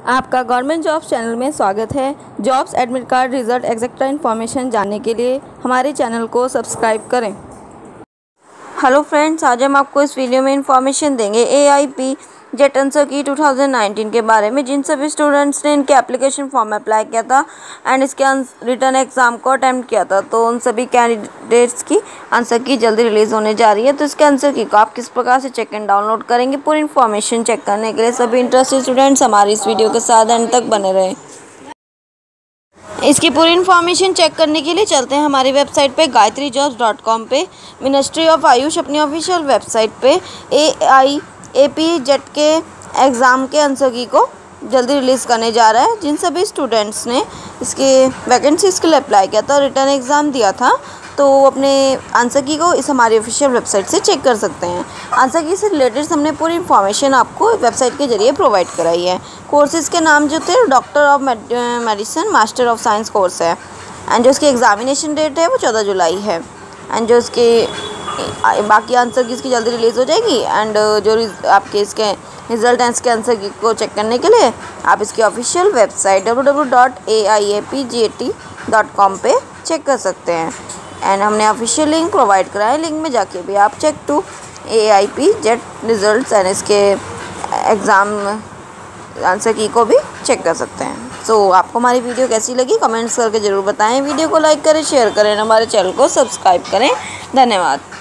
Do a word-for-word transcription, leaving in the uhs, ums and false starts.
आपका government jobs channel में स्वागत है। Jobs admit card result etcetera information जानने के लिए हमारे चैनल को सब्सक्राइब करें। हेलो फ्रेंड्स, आज हम आपको इस वीडियो में इंफॉर्मेशन देंगे A I P GET answer key two thousand nineteen के बारे में, जिन सभी स्टूडेंट्स ने इनके एप्लीकेशन फॉर्म में अप्लाई किया था एंड इसके रिटर्न एग्ज़ाम को अटैम्प्ट किया था, तो उन सभी कैंडिडेट्स की आंसर की जल्दी रिलीज़ होने जा रही है। तो इसके आंसर की को आप किस प्रकार से चेक एंड डाउनलोड करेंगे, पूरी इन्फॉर्मेशन चेक करने के लिए सभी इंटरेस्टेड स्टूडेंट्स हमारी इस वीडियो के साथ एंड तक बने रहें। इसकी पूरी इन्फॉर्मेशन चेक करने के लिए चलते हैं हमारी वेबसाइट पे गायत्री जॉब्स डॉट कॉम पे। मिनिस्ट्री ऑफ आयुष अपनी ऑफिशियल वेबसाइट पे A I A P GET के एग्ज़ाम के आंसर की को जल्दी रिलीज़ करने जा रहा है। जिन सभी स्टूडेंट्स ने इसके वैकेंसीज़ के लिए अप्लाई किया था, रिटर्न एग्ज़ाम दिया था, तो वो अपने आंसर की को इस हमारी ऑफिशियल वेबसाइट से चेक कर सकते हैं। आंसर की से रिलेटेड हमने पूरी इन्फॉर्मेशन आपको वेबसाइट के जरिए प्रोवाइड कराई है। कोर्सेज़ के नाम जो थे doctor of medicine, master of science course है, एंड जो इसकी एग्जामिनेशन डेट है वो चौदह जुलाई है, एंड जो इसके बाकी आंसर की इसकी जल्दी रिलीज़ हो जाएगी। एंड जो आपके इसके रिजल्ट हैं इसके आंसर की को चेक करने के लिए आप इसकी official website W W W dot A I A P G A T dot com पे चेक कर सकते हैं। एंड हमने ऑफिशियल लिंक प्रोवाइड कराया है, लिंक में जाके भी आप check to A I P GET results and इसके एग्ज़ाम आंसर की को भी चेक कर सकते हैं। सो so, आपको हमारी वीडियो कैसी लगी कमेंट्स करके ज़रूर बताएं। वीडियो को लाइक करें, शेयर करें, हमारे चैनल को सब्सक्राइब करें। धन्यवाद।